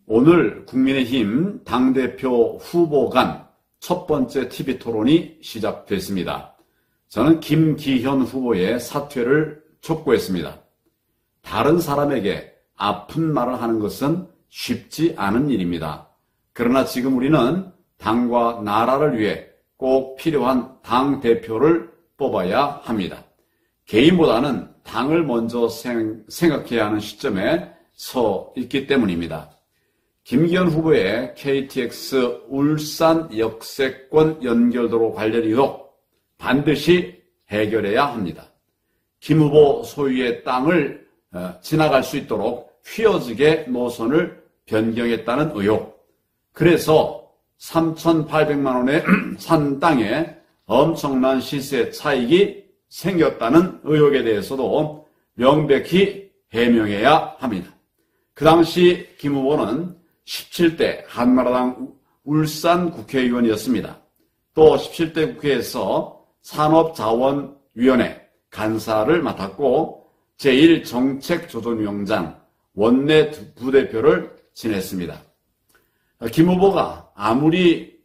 오늘 국민의힘 당대표 후보 간 첫 번째 TV토론이 시작됐습니다. 저는 김기현 후보의 사퇴를 촉구했습니다. 다른 사람에게 아픈 말을 하는 것은 쉽지 않은 일입니다. 그러나 지금 우리는 당과 나라를 위해 꼭 필요한 당대표를 뽑아야 합니다. 개인보다는 당을 먼저 생각해야 하는 시점에 서 있기 때문입니다. 김기현 후보의 KTX 울산 역세권 연결도로 관련 의혹 반드시 해결해야 합니다. 김 후보 소유의 땅을 지나갈 수 있도록 휘어지게 노선을 변경했다는 의혹. 그래서 3,800만 원에 산 땅에 엄청난 시세 차익이 생겼다는 의혹에 대해서도 명백히 해명해야 합니다. 그 당시 김 후보는 17대 한나라당 울산 국회의원이었습니다. 또 17대 국회에서 산업자원위원회 간사를 맡았고 제1정책조정위원장 원내 부대표를 지냈습니다. 김 후보가 아무리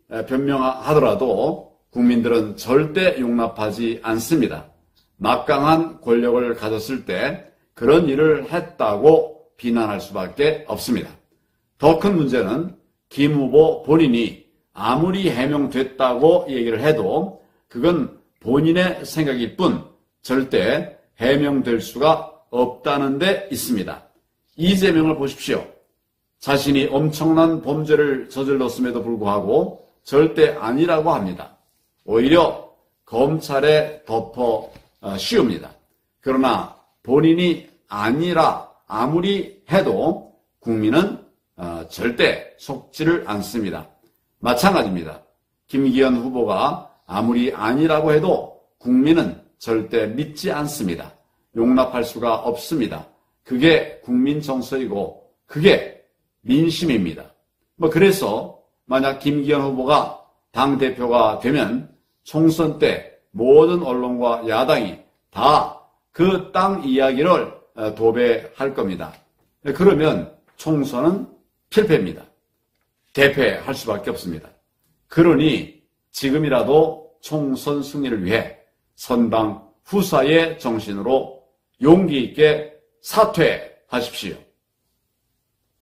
변명하더라도 국민들은 절대 용납하지 않습니다. 막강한 권력을 가졌을 때 그런 일을 했다고 비난할 수밖에 없습니다. 더 큰 문제는 김 후보 본인이 아무리 해명됐다고 얘기를 해도 그건 본인의 생각일 뿐 절대 해명될 수가 없다는 데 있습니다. 이재명을 보십시오. 자신이 엄청난 범죄를 저질렀음에도 불구하고 절대 아니라고 합니다. 오히려 검찰에 덮어 씌웁니다. 그러나 본인이 아니라 아무리 해도 국민은 절대 속지를 않습니다. 마찬가지입니다. 김기현 후보가 아무리 아니라고 해도 국민은 절대 믿지 않습니다. 용납할 수가 없습니다. 그게 국민 정서이고 그게 민심입니다. 그래서 만약 김기현 후보가 당대표가 되면 총선 때 모든 언론과 야당이 다 그 땅 이야기를 도배할 겁니다. 그러면 총선은 필패입니다. 대패할 수밖에 없습니다. 그러니 지금이라도 총선 승리를 위해 선당 후사의 정신으로 용기 있게 사퇴하십시오.